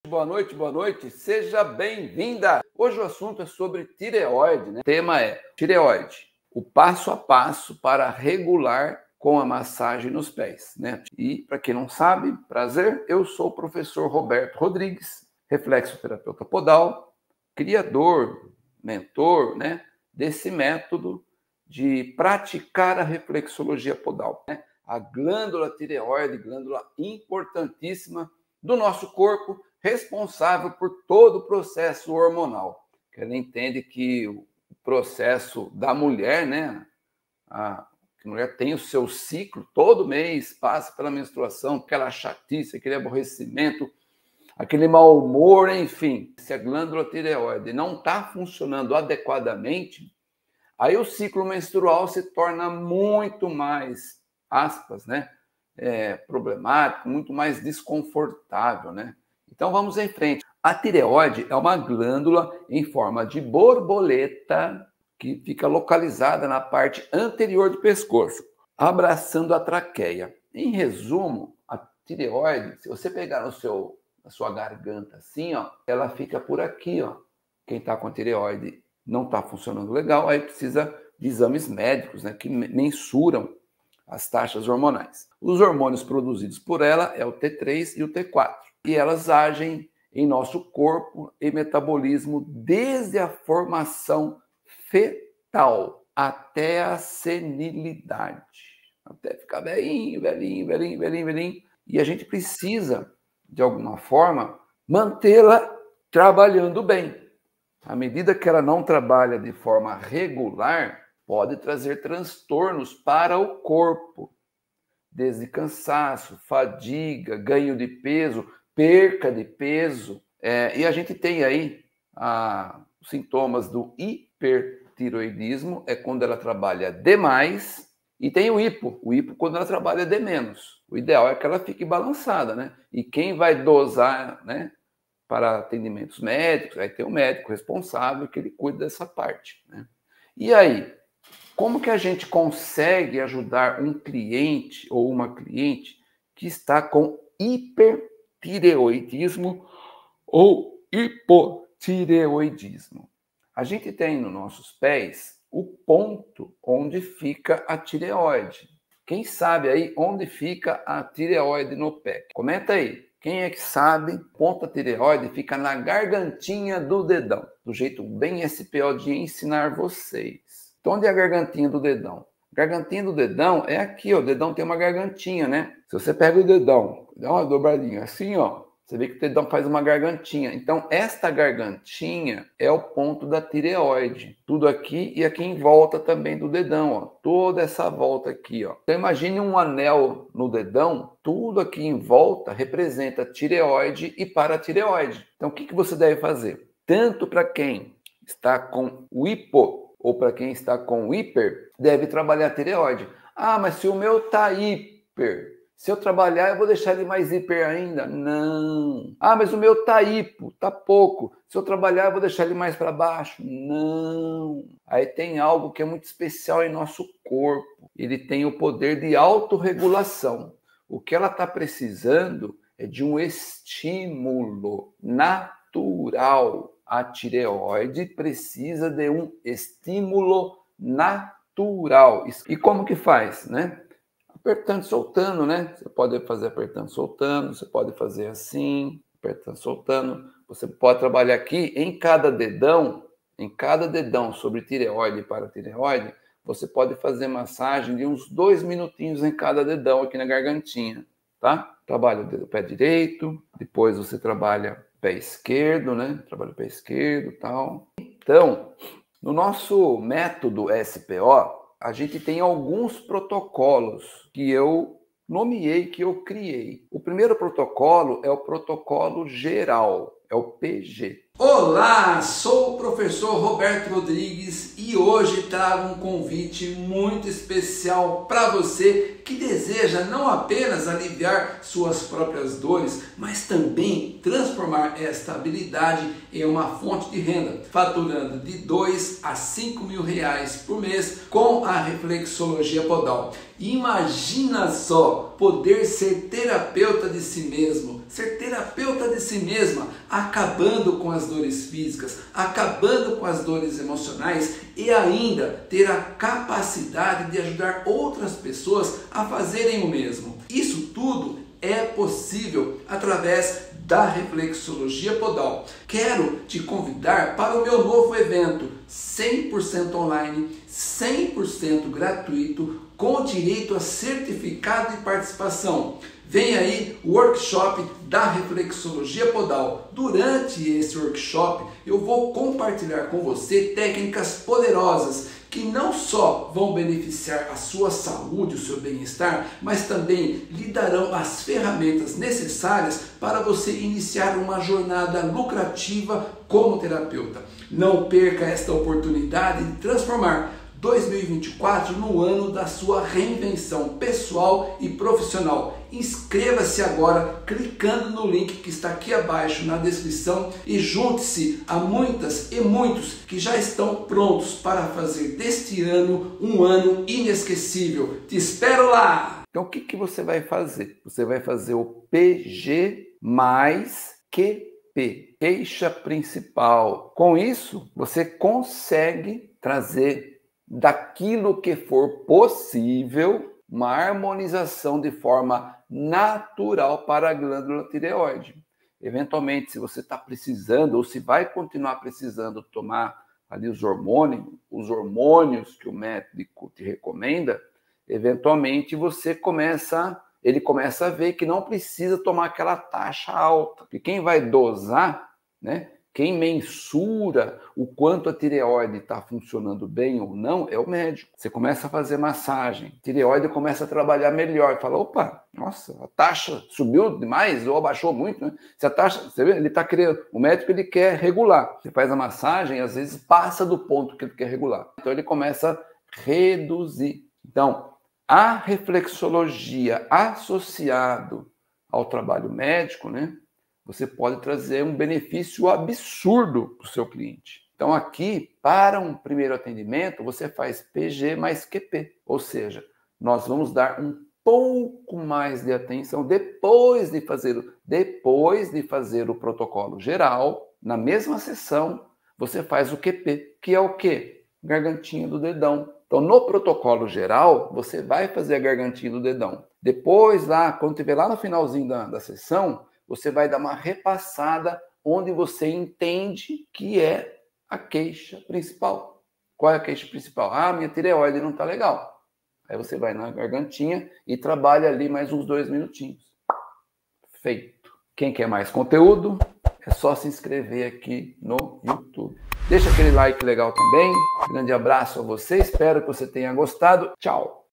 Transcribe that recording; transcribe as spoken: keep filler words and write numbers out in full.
Boa noite, boa noite, seja bem-vinda! Hoje o assunto é sobre tireoide, né? O tema é tireoide, o passo a passo para regular com a massagem nos pés, né? E para quem não sabe, prazer, eu sou o professor Roberto Rodrigues, reflexoterapeuta podal, criador, mentor, né, desse método de praticar a reflexologia podal, né? A glândula tireoide, glândula importantíssima do nosso corpo, responsável por todo o processo hormonal. Ela entende que o processo da mulher, né, a A mulher tem o seu ciclo, todo mês passa pela menstruação, aquela chatice, aquele aborrecimento, aquele mau humor, enfim. Se a glândula tireoide não está funcionando adequadamente, aí o ciclo menstrual se torna muito mais, aspas, né, é, problemático, muito mais desconfortável, né? Então vamos em frente. A tireoide é uma glândula em forma de borboleta que fica localizada na parte anterior do pescoço, abraçando a traqueia. Em resumo, a tireoide, se você pegar no seu, na sua garganta assim, ó, ela fica por aqui, ó. Quem está com a tireoide não está funcionando legal, aí precisa de exames médicos, né, que mensuram as taxas hormonais. Os hormônios produzidos por ela é o T três e o T quatro, e elas agem em nosso corpo e metabolismo desde a formação fetal até a senilidade, até ficar velhinho, velhinho, velhinho, velhinho, velhinho. E a gente precisa, de alguma forma, mantê-la trabalhando bem. À medida que ela não trabalha de forma regular, pode trazer transtornos para o corpo, desde cansaço, fadiga, ganho de peso, perca de peso. É, e a gente tem aí a, os sintomas do hipertiroidismo, é quando ela trabalha demais, e tem o hipo, o hipo quando ela trabalha de menos. O ideal é que ela fique balançada, né? E quem vai dosar, né, para atendimentos médicos, aí tem o médico responsável que ele cuida dessa parte, né? E aí, como que a gente consegue ajudar um cliente ou uma cliente que está com hipertireoidismo ou hipotireoidismo? A gente tem nos nossos pés o ponto onde fica a tireoide. Quem sabe aí onde fica a tireoide no pé? Comenta aí. Quem é que sabe? O ponto da tireoide fica na gargantinha do dedão. Do jeito bem S P O de ensinar vocês. Então, onde é a gargantinha do dedão? Gargantinha do dedão é aqui, ó. O dedão tem uma gargantinha, né? Se você pega o dedão, dá uma dobradinha assim, ó, você vê que o dedão faz uma gargantinha. Então, esta gargantinha é o ponto da tireoide. Tudo aqui e aqui em volta também do dedão, ó. Toda essa volta aqui, ó. Então, imagine um anel no dedão. Tudo aqui em volta representa tireoide e paratireoide. Então, o que que você deve fazer? Tanto para quem está com o hipo ou para quem está com hiper, deve trabalhar a tireoide. Ah, mas se o meu está hiper, se eu trabalhar, eu vou deixar ele mais hiper ainda? Não. Ah, mas o meu tá hipo, tá pouco. Se eu trabalhar, eu vou deixar ele mais para baixo? Não. Aí tem algo que é muito especial em nosso corpo. Ele tem o poder de autorregulação. O que ela está precisando é de um estímulo natural. A tireoide precisa de um estímulo natural. E como que faz, né? Apertando, soltando, né? Você pode fazer apertando, soltando, você pode fazer assim, apertando, soltando. Você pode trabalhar aqui em cada dedão, em cada dedão sobre tireoide e paratireoide, você pode fazer massagem de uns dois minutinhos em cada dedão aqui na gargantinha, tá? Trabalha o pé direito, depois você trabalha o pé esquerdo, né? Trabalha o pé esquerdo e tal. Então, no nosso método S P O, a gente tem alguns protocolos que eu nomeei, que eu criei. O primeiro protocolo é o protocolo geral, é o P G. Olá, sou o professor Roberto Rodrigues e hoje trago um convite muito especial para você que deseja não apenas aliviar suas próprias dores, mas também transformar esta habilidade em uma fonte de renda, faturando de dois a cinco mil reais por mês com a reflexologia podal. Imagina só poder ser terapeuta de si mesmo, ser terapeuta de si mesma, acabando com as dores físicas, acabando com as dores emocionais e ainda ter a capacidade de ajudar outras pessoas a fazerem o mesmo. Isso tudo é possível através da Reflexologia Podal. Quero te convidar para o meu novo evento cem por cento online, cem por cento gratuito, com direito a certificado de participação. Vem aí o workshop da Reflexologia Podal. Durante esse workshop eu vou compartilhar com você técnicas poderosas que não só vão beneficiar a sua saúde, o seu bem-estar, mas também lhe darão as ferramentas necessárias para você iniciar uma jornada lucrativa como terapeuta. Não perca esta oportunidade de transformar dois mil e vinte e quatro no ano da sua reinvenção pessoal e profissional. Inscreva-se agora clicando no link que está aqui abaixo na descrição e junte-se a muitas e muitos que já estão prontos para fazer deste ano um ano inesquecível. Te espero lá! Então o que, que você vai fazer? Você vai fazer o P G mais Q P, queixa principal. Com isso, você consegue trazer daquilo que for possível, uma harmonização de forma natural para a glândula tireoide. Eventualmente, se você está precisando ou se vai continuar precisando tomar ali os hormônios, os hormônios que o médico te recomenda, eventualmente você começa, ele começa a ver que não precisa tomar aquela taxa alta. E quem vai dosar, né? Quem mensura o quanto a tireoide está funcionando bem ou não é o médico. Você começa a fazer massagem, a tireoide começa a trabalhar melhor. Fala, opa, nossa, a taxa subiu demais ou abaixou muito, né? Se a taxa, você vê, ele está querendo, o médico ele quer regular. Você faz a massagem, às vezes passa do ponto que ele quer regular. Então ele começa a reduzir. Então, a reflexologia associado ao trabalho médico, né? Você pode trazer um benefício absurdo para o seu cliente. Então aqui, para um primeiro atendimento, você faz P G mais Q P. Ou seja, nós vamos dar um pouco mais de atenção depois de fazer, depois de fazer o protocolo geral. Na mesma sessão, você faz o Q P, que é o quê? Gargantinha do dedão. Então, no protocolo geral, você vai fazer a gargantinha do dedão. Depois, lá, quando estiver lá no finalzinho da, da sessão, você vai dar uma repassada onde você entende que é a queixa principal. Qual é a queixa principal? Ah, minha tireoide não está legal. Aí você vai na gargantinha e trabalha ali mais uns dois minutinhos. Feito. Quem quer mais conteúdo, é só se inscrever aqui no YouTube. Deixa aquele like legal também. Grande abraço a você. Espero que você tenha gostado. Tchau.